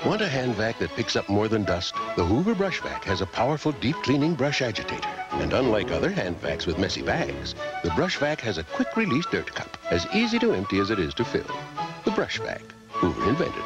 Want a hand vac that picks up more than dust? The Hoover brush vac has a powerful deep cleaning brush agitator. And unlike other hand vacs with messy bags, the brush vac has a quick release dirt cup, as easy to empty as it is to fill. The brush vac, Hoover invented.